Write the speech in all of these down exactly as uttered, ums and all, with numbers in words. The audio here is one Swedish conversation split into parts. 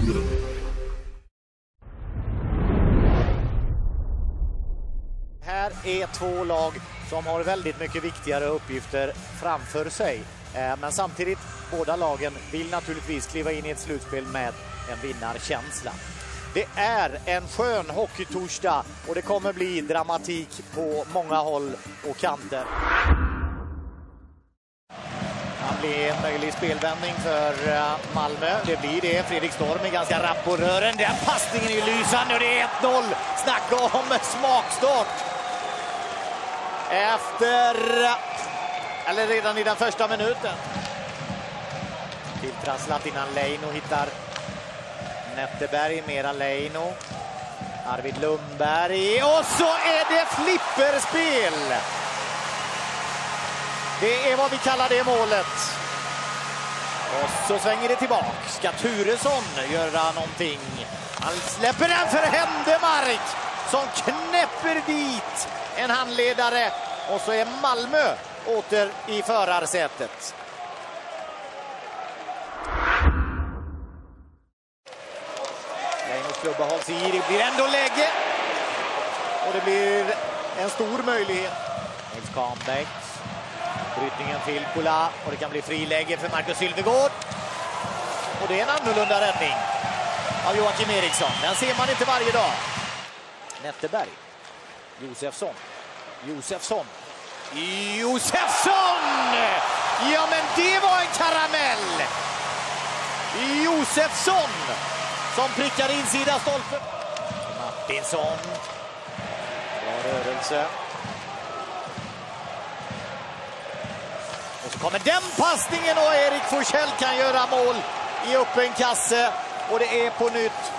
Här är två lag som har väldigt mycket viktigare uppgifter framför sig. Men samtidigt, båda lagen vill naturligtvis kliva in i ett slutspel med en vinnarkänsla. Det är en skön hockeytorsdag och det kommer bli dramatik på många håll och kanter. Det blir en möjlig spelvändning för Malmö. Det blir det. Fredrik Storm är ganska rapp på rören. Den passningen är lysande och det är ett noll. Snacka om smakstart. Efter, eller redan i den första minuten. Tilltrasslat innan Leino hittar Netteberg, mera Leino. Arvid Lundberg och så är det flipperspel. Det är vad vi kallar det målet. Och så svänger det tillbaka. Ska Turesson göra någonting? Han släpper den för Händemark som knäpper dit en handledare. Och så är Malmö åter i förarsätet. Leinos klubba hålls i. Det blir ändå läge. Och det blir en stor möjlighet. Nils Kahnbäck. Brytningen till Kola och det kan bli friläge för Marcus Sylvegård. Och det är en annorlunda räddning av Joakim Eriksson. Den ser man inte varje dag. Netteberg. Josefsson. Josefsson. Josefsson! Ja, men det var en karamell! Josefsson som prickar insida stolpen. Martinsson. Bra rörelse. Och så kommer den passningen och Erik Forsell kan göra mål i öppen kasse. Och det är på nytt.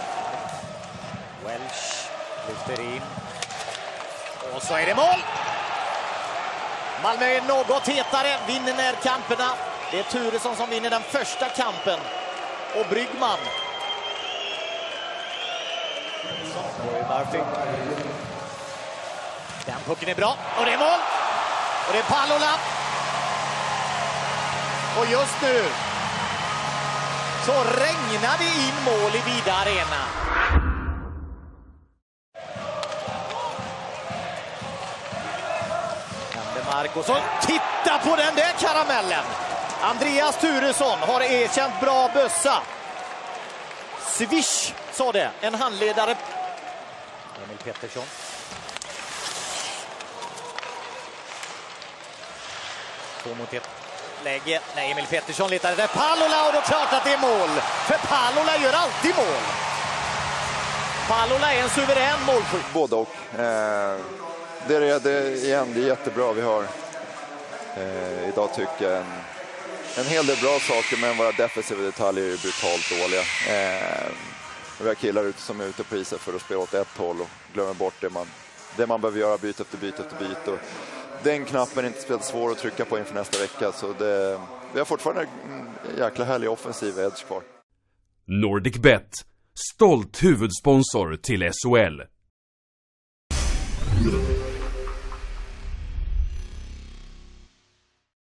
Welsh lyfter in. Och så är det mål! Malmö är något hetare, vinner närkamperna. Det är Turesson som vinner den första kampen. Och Bryggman. Den pucken är bra. Och det är mål! Och det är Pallola. Och just nu så regnar det in mål i Vida Arena. Händemark och så titta på den där karamellen. Andreas Turesson har erkänt bra bössa. Swish sa det, en handledare. Emil Pettersson. Två mot ett. Läge. Nej, Emil Pettersson letar där Pallola och då klart att det är mål. För Pallola gör alltid mål. Pallola är en suverän målskytt. Både och. Eh, det, är, det, igen, det är jättebra. Vi har eh, idag tycker jag en, en hel del bra saker, men våra defensiva detaljer är brutalt dåliga. Eh, vi har killar ute som är ute på isen för att spela åt ett håll och glömmer bort det man, det man behöver göra, byte efter byte efter byte. Och den knappen är inte speciellt svår att trycka på inför nästa vecka, så det, vi har fortfarande en jäkla härlig offensiv edge kvar. NordicBet, stolt huvudsponsor till S H L.